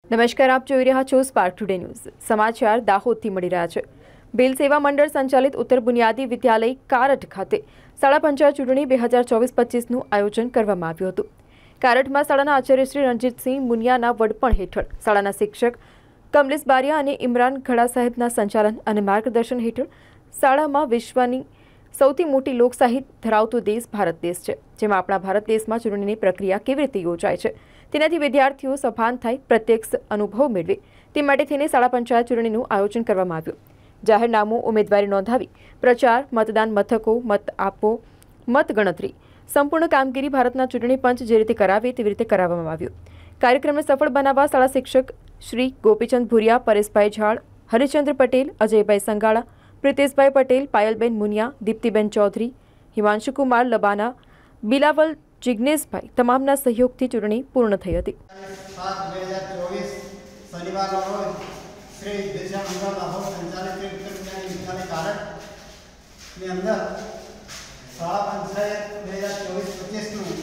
નમસ્કાર, આપ જોઈ રહ્યા છો સ્પાર્ક ટુડે ન્યૂઝ. સમાચાર દાહોદથી મળી રહ્યા છે. ભીલ સેવા મંડળ સંચાલિત ઉત્તર બુનિયાદી વિદ્યાલય કારઠ ખાતે શાળા પંચાયત ચૂંટણી 2024-25નું આયોજન કરવામાં આવ્યું હતું. કારઠમાં શાળાના આચાર્ય શ્રી રણજીતસિંહ મુનિયાના વડપણ હેઠળ શાળાના શિક્ષક કમલેશ બારિયા અને ઇમરાન ઘડા સાહેબના સંચાલન અને માર્ગદર્શન હેઠળ શાળામાં વિશ્વની સૌથી મોટી લોકશાહી ધરાવતો દેશ ભારત દેશ છે, જેમાં આપણા ભારત દેશમાં ચૂંટણીની પ્રક્રિયા કેવી રીતે યોજાય છે તેનાથી વિદ્યાર્થીઓ સભાન થાય, પ્રત્યક્ષ અનુભવ મેળવે તે માટે થઈને શાળા પંચાયત ચૂંટણીનું આયોજન કરવામાં આવ્યું. જાહેરનામું, ઉમેદવારી નોંધાવી, પ્રચાર, મતદાન મથકો, મત આપવો, મતગણતરી, સંપૂર્ણ કામગીરી ભારતના ચૂંટણી પંચ જે રીતે કરાવે તેવી રીતે કરાવવામાં આવ્યું. કાર્યક્રમને સફળ બનાવવા શાળા શિક્ષક શ્રી ગોપીચંદ ભુરિયા, પરેશભાઈ ઝાડ, હરિચંદ્ર પટેલ, અજયભાઈ સંગાળા, પ્રિતેશભાઈ પટેલ, પાયલબેન મુનિયા, દીપ્તિબેન ચૌધરી, હિમાંશુકુમાર લબાના, બિલાવલ જિજ્ઞેશભાઈ તમામના સહયોગથી ચૂંટણી પૂર્ણ થઈ હતી. 7/2024 શનિવારના રોજ શ્રી વિદ્યા મંડળ દાહોદ સંચાલિત ઉત્તર બુનિયાદી વિદ્યાલય કારઠની અંદર શાળા પંચાયત 2024-25નું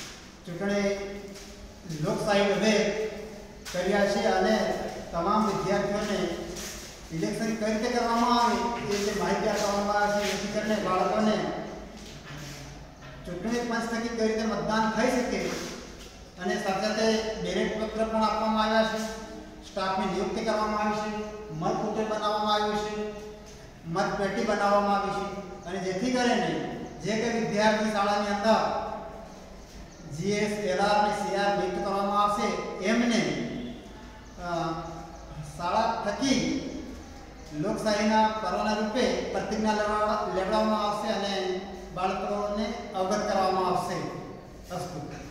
ચૂંટણી લોકશાહી ઢબે કર્યા છે અને તમામ વિદ્યાર્થીઓને ઇલેક્શન કઈ રીતે કરવામાં આવે એ રીતે માહિતી આપવામાં આવે છે, જેથી કરીને બાળકોને ચૂંટણી પંચ થકી કઈ રીતે મતદાન થઈ શકે અને સાથે સાથે બેલેટ પત્ર પણ આપવામાં આવ્યા છે. સ્ટાફની નિયુક્તિ કરવામાં આવી છે, મતકૂટે બનાવવામાં આવ્યું છે, મતપેટી બનાવવામાં આવી છે અને જેથી કરીને જે કંઈ વિદ્યાર્થી શાળાની અંદર જીએસ, એલઆર અને સીઆર નિયુક્ત કરવામાં આવશે એમને શાળા થકી લોકશાહીના પર્વના રૂપે પ્રતિજ્ઞા લેવડાવવામાં આવશે અને બાળકોને અવગત કરવામાં આવશે. અસ્તુ.